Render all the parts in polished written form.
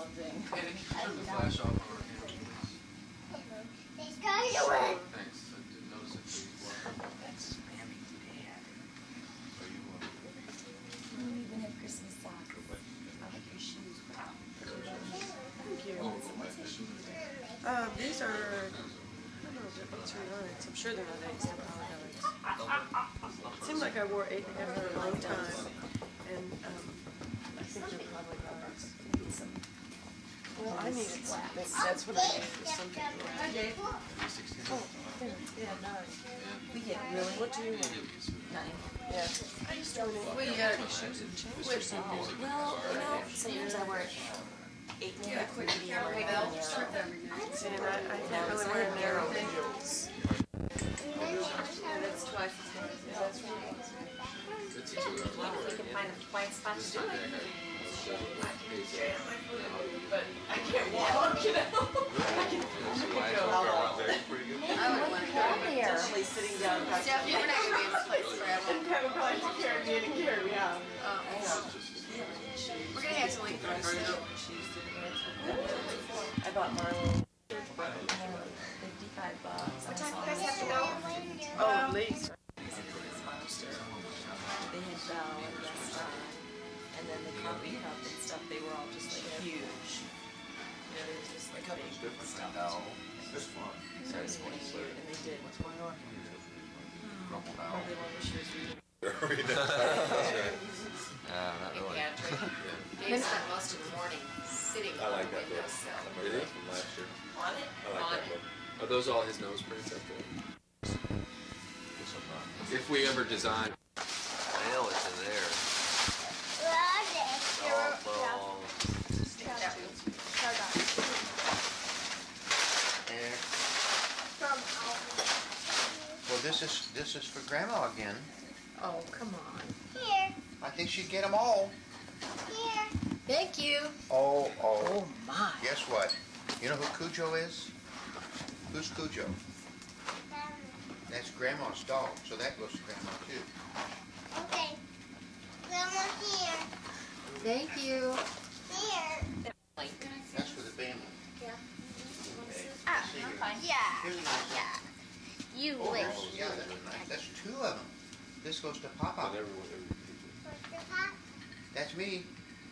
challenging. Hey, did you turn the flash off on our camera, please? It's going away. Thanks. I didn't notice it till you walked up. That's Mammy Dad. Are you, You even have Christmas socks. I like your shoes. Thank you. oh, my fishing. These are, I don't know, they're 8s or 9s. I'm sure they're not 8s, they're probably 9s. It seemed like I wore 8 and a half for a long time. And I think they're probably 9s. Well, I needed something. That's what I needed, something. Oh, yeah, 9. We get really. What do you want? 9. Yeah. Well, you gotta be shoes and chains or something. Well, you know, sometimes I wear 8 and a half for medium or narrow. And I can't really wear narrow heels. And it's twice as much. That's right. It's a 2 Yeah, hour. we can find a quiet spot to do it. But I can't walk, you know? I would want to go there. Actually sitting down. Steph, you're not going to be able to play forever. And Kevin probably to carry me in and carry me out. We're going to have to link the rest of it. I bought Marlo. $55. What time do you guys have to go? Oh, at least. They had Belle and Gaston, and then the coffee cup and stuff, they were all just like huge. You know, they were just like big. No. This one. So it's and they did. What's going on here? Crumpled out. Probably one of the shoes we That's right. Not really. Dave spent most of the morning sitting on the windowsill. Did he? From last year. On it? I like that book. Are those all his nose prints up there? If we ever design... Well, it's in there. Well, this is for Grandma again. Oh, come on. Here, I think she'd get them all. here. Thank you. Oh. Oh, my. Guess what? You know who Cujo is? Who's Cujo? That's Grandma's dog, so that goes to Grandma too. Okay. Grandma here. Thank you. Here. That's for the family. Yeah. Okay. Ah, See here. Yeah. Here's another one. Yeah. You Oh, wish. yeah, that was nice. That's 2 of them. This goes to Papa. That's me.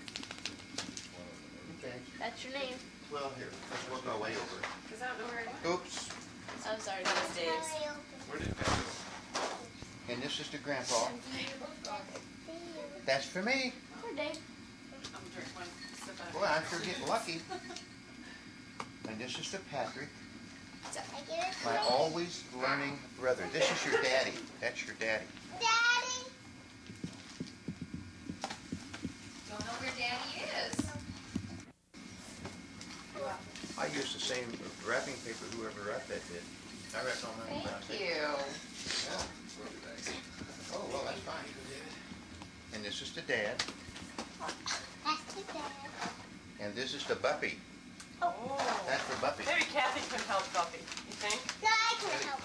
Okay. That's your name. Well, here, let's work our way over. Because I don't know where it is. Oops. I'm sorry, that was Dave's. Where did that go? And this is to Grandpa. That's for me. Poor Dave. I'm drinking one sip out of Boy, I'm sure getting lucky. And this is to Patrick, I get it. my always learning brother. This is your daddy. That's your daddy. Daddy. Don't know where Daddy is. I use the same wrapping paper whoever wrapped that did. I wrapped on mine. Thank you. Yeah. Oh, well, that's fine. And this is to Dad. That's the dad. And this is to Buppy. Oh. That's for Buppy. Maybe Kathy can help Buffy, you think? No, I can help.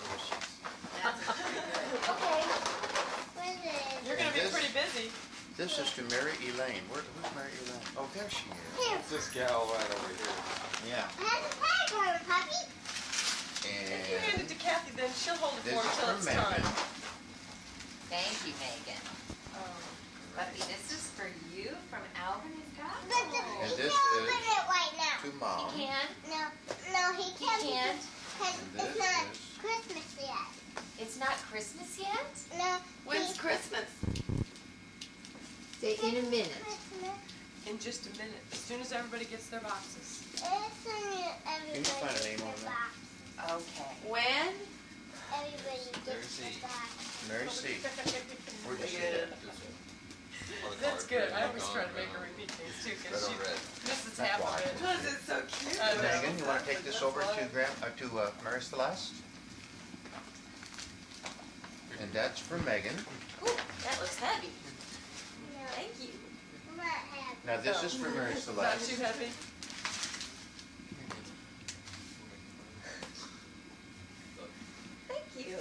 Okay. What is it? You're going to be pretty busy. This is to Mary Elaine. Who's Mary Elaine? Oh, there she is. Here. This gal right over here. Yeah. Have a tag on it, puppy. If you hand it And to Kathy, then she'll hold it this for is him till for it's Megan. time. Thank you, Megan. Buffy, this is for you from Alvin and Scott. But And he this can't is open it right now. to Mom. He can. No, he can't. can't. Because And it's this not is- Christmas yet. It's not Christmas yet? No. When's Christmas? Say in a minute. Christmas. In just a minute, as soon as everybody gets their boxes. It's when everybody find a gets name on their that? box. Okay. When? Everybody gets their box. Mary C. Where'd you see that? That's good. I always try to make her repeat things too, because she misses That's half why. of it. Because it's so cute. I know. Megan, you want to take this over to Mary Celeste? And that's for Megan. Ooh, that looks heavy. No, Thank you. I'm not happy. Now this is for Mary Not Celeste. too heavy? Thank you.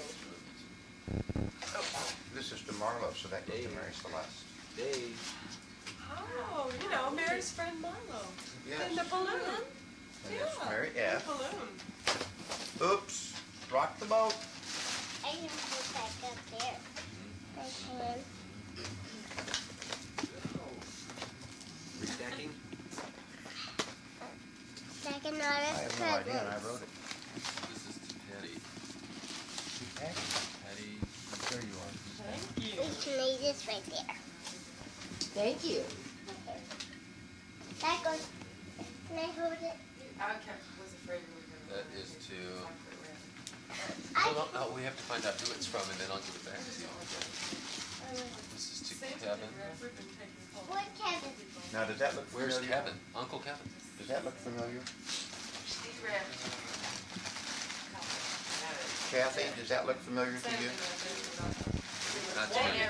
This is to Marlo, so that goes to Mary Celeste. Dave. Oh, you know, Mary's friend Marlo. Yes. And the balloon. And this is Yeah. Mary The F. balloon. Oops, rock the boat. I can put that up there. I can. Restacking? Like another I have no idea, and I wrote it. This is to Patty. Patty. There you are. Thank you. We can lay this right there. Thank you. That goes. Can I hold it? I was afraid we were gonna. That is to. I No, we have to find out who it's from, and then I'll give it back to you. This is to Kevin. What Kevin? Now, does that look Where's familiar? Kevin? Uncle Kevin. Does that look familiar? Kathy, does that look familiar to you? Not to me.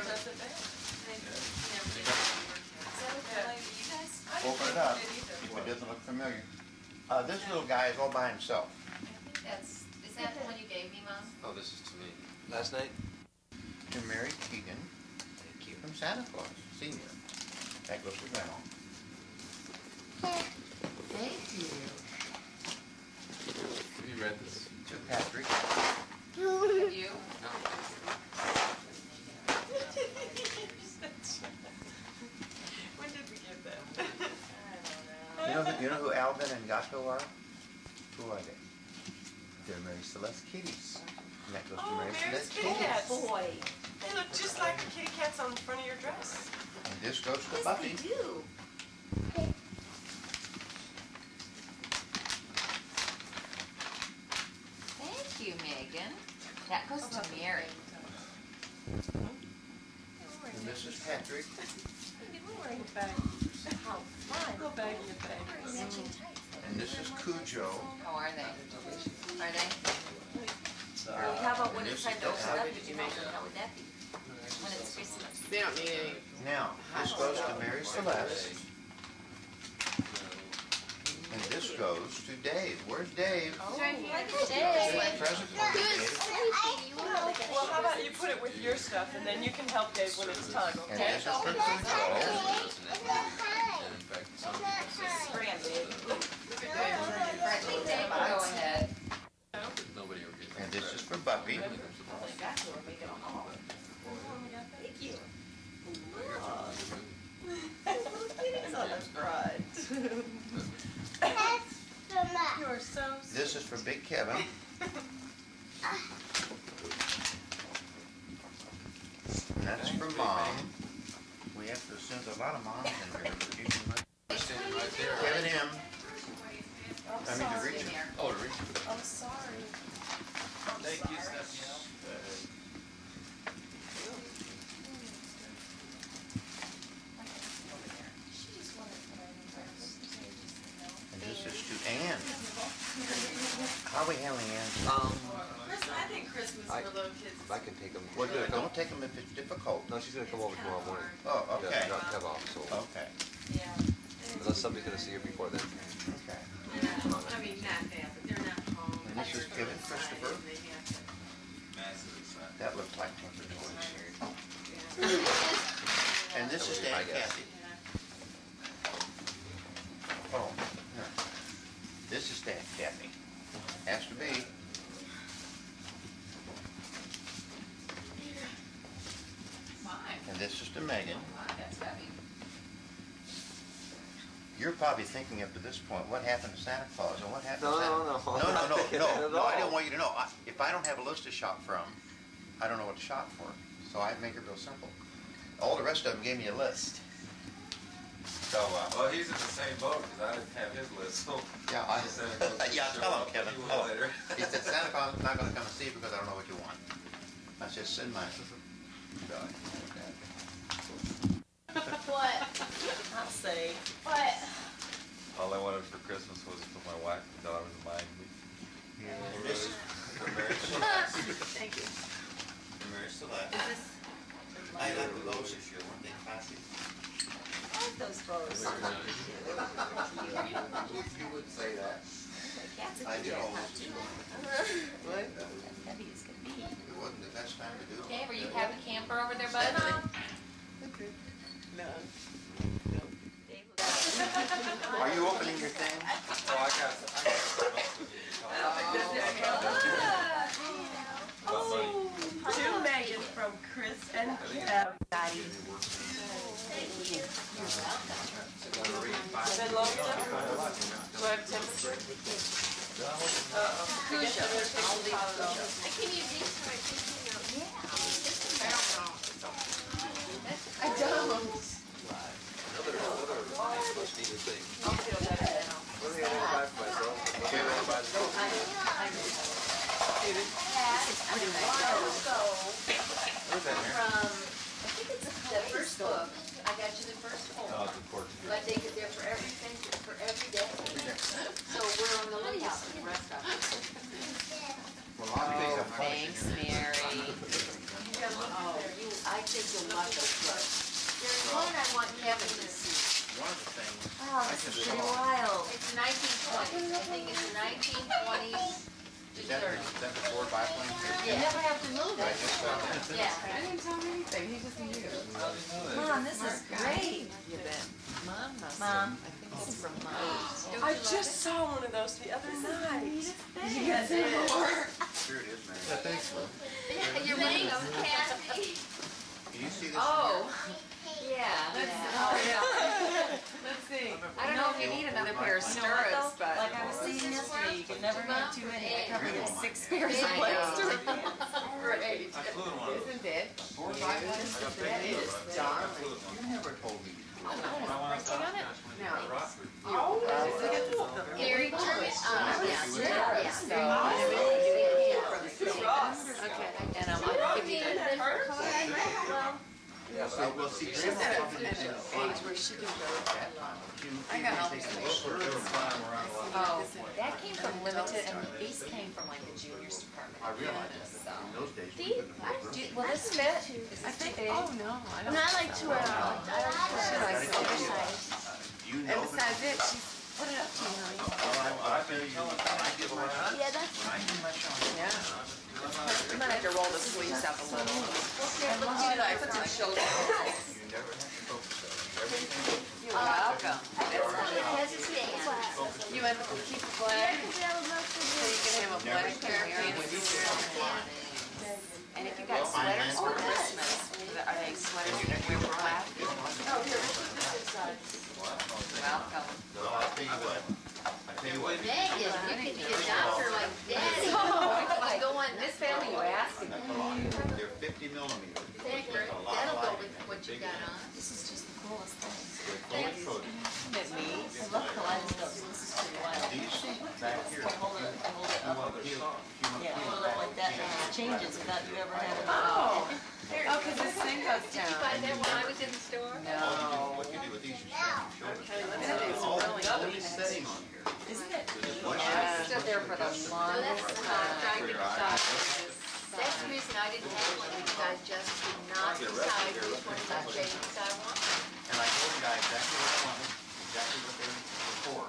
Open it up if it doesn't look familiar. This little guy is all by himself. Is that the one you gave me, Mom? Oh, this is to me. Last night? To Mary Keegan Thank you. from Santa Claus, Senior. That goes to Grandma. Thank you. Have you read this? To Patrick. Have you? No. When did we get that? You know who Alvin and Gato are? Who are they? They're Mary Celeste kitties. And that goes to Oh, Mary Mary's Celeste kitty kitties. cats. Boy. They look just like the kitty cats on the front of your dress. And this goes to Buffy. do. Thank you, Megan. That goes to Mary. And this is Patrick. How fun. Go bag in your bag. And this is Cujo. Oh, are they? Are they? How about when And it's this time is to open it up, Patrick. did you make them? How would that be? When it's Christmas. They don't need any. Now, this goes to Mary Celeste. And this goes to Dave. Where's Dave? Oh, right here. look at Dave. Dave. Present for Dave. Well, how about you put it with your stuff and then you can help Dave when it's time, And okay? this is for Cujo. And in fact, some people say Scram, Dave. I think Dave will go ahead. nobody ever gets And this is for Buffy. Got to make it all. Thank you. That's right. That's from us. You are so This is for Big Kevin. And that's for Mom. We have to send a lot of moms in here. But you can standing right there. Kevin M. I'm I mean, to sorry. reach him. Oh, to reach. I'm sorry. Thank you, Stephanie. And this is to Ann. How are we handling Ann? I think Christmas I- for little kids. I can take them. Well, don't take them if it's difficult. No, she's gonna come over tomorrow morning. Oh, Yeah, okay. not have off, so Okay. Yeah. unless somebody's gonna see her before then. Okay. I mean, not that, but they're not home. And this is Kevin Christopher. They have to. That looks like Tinker Toys. And this is I Dan guess. Kathy. Oh, here. This is Dan Kathy. Has to be. Fine. And this is to Megan. That's heavy. You're probably thinking up to this point, what happened to Santa Claus and what happened to No, Santa? no, no. No, I'm not no, thinking no, that no, at no, I all. didn't want you to know. If I don't have a list to shop from, I don't know what to shop for. So I make it real simple. All the rest of them gave me a list. So, Well, he's in the same boat because I didn't have his list. So yeah, yeah, tell him, Kevin. He will Tell him. later. He said, Santa Claus is not gonna come and see you because I don't know what you want. I said, send mine. So, What? I'll say. What? All I wanted for Christmas was for my wife and daughter to mind me. and this is for Mary Celeste. Thank you. For Mary Celeste. Is this? I like the bows this year, weren't they classy? I like those bows. You would say that. Cats I did all those too. What? Heavy as can be. It wasn't the best time to do it. Dave, are you having camper over there, bud? No. Are you opening your then. Oh, I got some about money. To Megan from Chris and Kev. Been long enough? Do I have temperature? Uh-oh. I guess I better take some Tylenol. Can you these for my thinking of? I don't. Another much needed thing. I'll feel better now. What do I want to buy for myself? Okay, I want to buy the Pretty nice. From, I think it's the first book. I got you the first poem. Oh, it's important. I take it there for everything, for every day. So we're on the lookout for the rest of it. Well, I'll take Oh, some thanks, Mary. Oh, I think you'll love this book. There's one I want Kevin to see. One of the things, Oh, this is pretty wild. It's 1920s. I think it's 1920s to is that 30s. the Ford biplane? You never have to move I it. just saw that. Yeah. I didn't tell him anything, he just knew. Mom, this is great. You bet. Mom, I think that's from Mom. I just saw one of those the other night. Yes, Here it is, Mary. Yeah, thanks, Mom. You're Thanks, right. Kathy. Can you see this? Oh, yeah. Oh, yeah. Let's see. I don't know if you need another pair of stirrups, but. Like I was saying yesterday, you can never have too many. I come with 6 pairs I of know. legs. Great. I flew in one of those. Isn't it? Ford biplane? That is darling. You never told me. When I went outside, No. Rockford. Gary, turn it on. Yeah. So. Okay. And I'm gonna give you the. Well, see, She's at Grandma an told me this. age where she can go. I got all Take these a things. look. They were flying around a lot. Oh, that came from Limited, and these came from like the juniors department. I realized that So. in those days. we These? couldn't afford Do, will this fit? Is I this too think, big? oh no, I And don't. I like to wear I like to wear oversized. You And know besides that. it, she's, put it up to you, honey. I've been telling when I give my shot. Yeah, that's When I give my shot. Yeah. You might have to roll the sleeves up a little. I put some shoulder. You never have to focus on it. Everything. You're welcome. it has a stand. You want to keep it flat? Because I would love to So do you can have a Never black pair of pants. And if you got Well, fine, sweaters for Christmas, are they sweaters you can wear for black? Oh, here, let's put this inside. Welcome. So I'll tell you what. I tell you what. Megan, you could be a doctor like Daddy. Like, go on, this family, you ask. That's a lot. They're 50 millimeters. That's a lot That'll of go light. with what you got on. This is just the coolest thing. They're fully coated. Isn't it neat? I love kaleidoscopes, this is pretty wild. These back here. I hold it You up. want to peel, you want to Yeah, peel hold it up like that, and it changes without you ever having to. Oh. Oh, cause this thing goes Did you buy that when I was in the store? No. What you do with these, you stand your shoulders. Okay, let's That is All really these neat. setting on here. Isn't it? I stood there for the longest time. For your eyes. That's the reason I didn't have one, because I just did not decide which one of the shades I wanted. And I told the guy exactly what I wanted, exactly what they were for.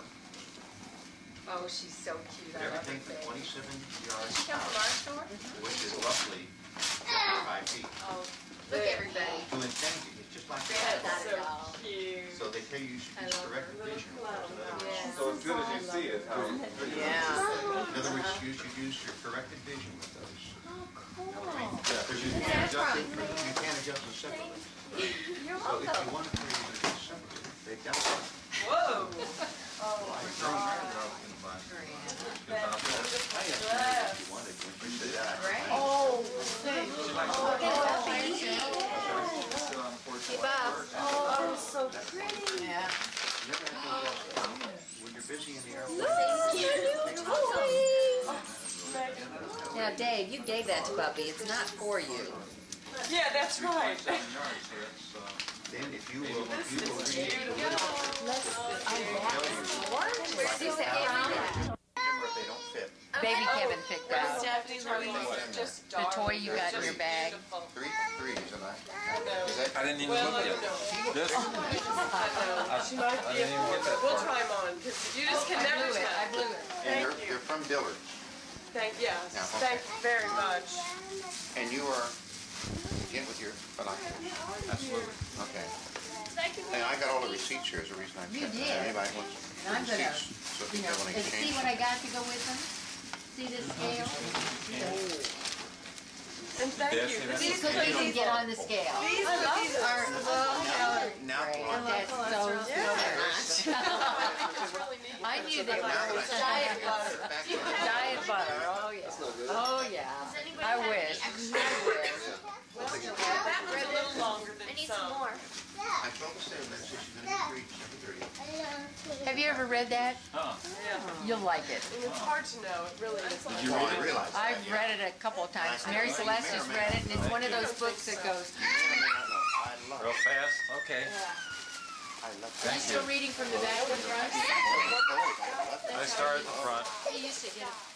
Oh, she's so cute. I love her Everything from face. 27 yards Did she come from our out, store? which is roughly 5 feet. Oh, look everybody. To infinity, it's just like Got that. it all. Cute. So they tell you you should use corrected vision. Yeah. So as good as you see it, how good you Yeah. In other words, you should use your corrected vision with those. Oh, cool. Because you can't adjust it, you can't adjust them separately. You're So if you welcome. want to do it separately, they've got it. Whoa. If you wanted, when you did that. Great. Oh, Look at Buffy. hey, Bob. Oh, so pretty. Yeah. You never have to adjust it. When you're busy in the airport. Now, Dave, you gave that to Buffy. It's not for you. Yeah, that's right. Then if you will read. Where's this at? Remember, if they don't fit. Baby Kevin picked out. Japanese are just The toy you got in your bag. Threes, and I. No. Is that? I didn't even Well, look no, yet. no. This, I know. She might I be a didn't even get that We'll far. try them on, because you just can I never blew it. I tell. blew it. And Thank you. they're from Dillard's. Yes, Yeah, okay. thank you very much. And you are, if you get with your, but I, Absolutely. okay. Hey, I got all the receipts here, is the reason I You kept them. did. Anybody wants And I'm gonna, receipts, so you if know, they want to and see exchange. what I got to go with them? See this scale? And thank Yes, you. yes. These cookies can get on the scale. These cookies are low calorie. Now, Great, now that's so cholesterol. smart. It's really neat. I knew that that I was see diet it, butter. back to my- Diet butter, oh yeah. Oh yeah. I wish. I wish. That was a little longer than I need some. some more. I told the same message, she's gonna be 3, 7:30. Have you ever read that? Yeah. You'll like it. And it's hard to know. It really is. Did you realize that? I've read it a couple of times. Mary Celeste has read it, and it's one of those books that goes. I love Real it. fast? Okay. I love Are you it. still reading from the back to the front? I start at the front. He used to get it.